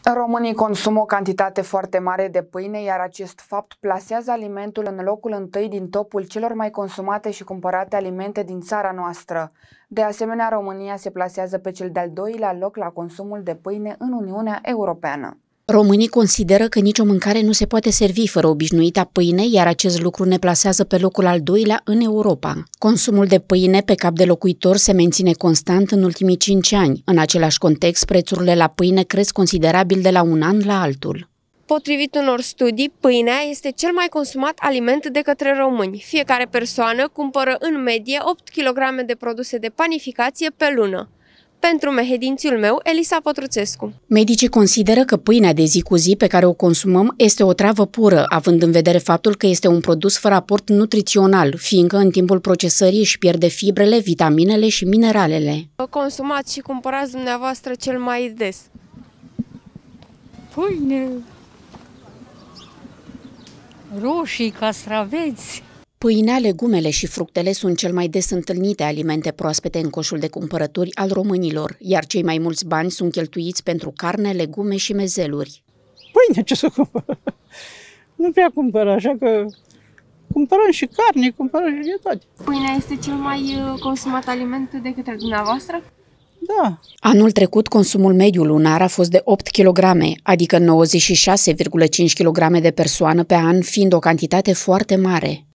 Românii consumă o cantitate foarte mare de pâine, iar acest fapt plasează alimentul în locul întâi din topul celor mai consumate și cumpărate alimente din țara noastră. De asemenea, România se plasează pe cel de-al doilea loc la consumul de pâine în Uniunea Europeană. Românii consideră că nicio mâncare nu se poate servi fără obișnuita pâine, iar acest lucru ne plasează pe locul al doilea în Europa. Consumul de pâine pe cap de locuitor se menține constant în ultimii 5 ani. În același context, prețurile la pâine cresc considerabil de la un an la altul. Potrivit unor studii, pâinea este cel mai consumat aliment de către români. Fiecare persoană cumpără în medie 8 kg de produse de panificație pe lună. Pentru mehedințiul meu, Elisa Pătruțescu. Medicii consideră că pâinea de zi cu zi pe care o consumăm este o travă pură, având în vedere faptul că este un produs fără aport nutrițional, fiindcă în timpul procesării își pierde fibrele, vitaminele și mineralele. Consumați și cumpărați dumneavoastră cel mai des? Pâine, roșii, castraveți. Pâinea, legumele și fructele sunt cel mai des întâlnite alimente proaspete în coșul de cumpărături al românilor, iar cei mai mulți bani sunt cheltuiți pentru carne, legume și mezeluri. Pâine ce să cumpăr? Nu prea cumpăr, așa că cumpărăm și carne, cumpărăm și de toate. Pâinea este cel mai consumat aliment de către dumneavoastră? Da. Anul trecut, consumul mediu lunar a fost de 8 kg, adică 96,5 kg de persoană pe an, fiind o cantitate foarte mare.